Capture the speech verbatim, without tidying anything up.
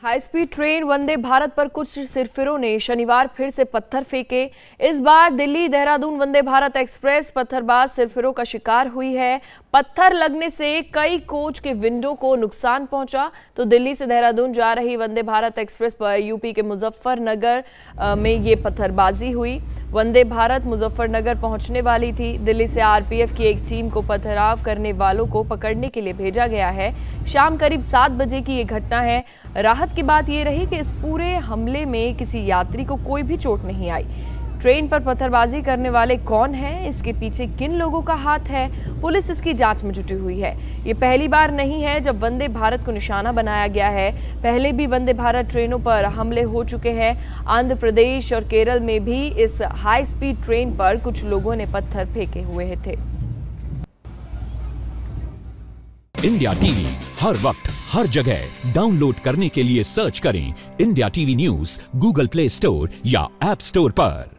High speed train Vande Bharat पर कुछ सिरफिरों ने शनिवार फिर से पत्थर फेंके। इस बार दिल्ली देहरादून वंदे भारत एक्सप्रेस पत्थरबाज सिरफिरों का शिकार हुई है। पत्थर लगने से कई कोच के विंडो को नुकसान पहुंचा। तो दिल्ली से देहरादून जा रही वंदे भारत एक्सप्रेस पर यूपी के मुजफ्फरनगर में ये पत्थरबाजी हुई। वंदे भारत मुजफ्फरनगर पहुंचने वाली थी। दिल्ली से आरपीएफ की एक टीम को पथराव करने वालों को पकड़ने के लिए भेजा गया है। शाम करीब सात बजे की ये घटना है। राहत की बात ये रही कि इस पूरे हमले में किसी यात्री को कोई भी चोट नहीं आई। ट्रेन पर पत्थरबाजी करने वाले कौन हैं, इसके पीछे किन लोगों का हाथ है, पुलिस इसकी जांच में जुटी हुई है। ये पहली बार नहीं है जब वंदे भारत को निशाना बनाया गया है। पहले भी वंदे भारत ट्रेनों पर हमले हो चुके हैं। आंध्र प्रदेश और केरल में भी इस हाई स्पीड ट्रेन पर कुछ लोगों ने पत्थर फेंके हुए थे। इंडिया टीवी हर वक्त हर जगह डाउनलोड करने के लिए सर्च करें India TV news Google Play store या ऐप स्टोर पर।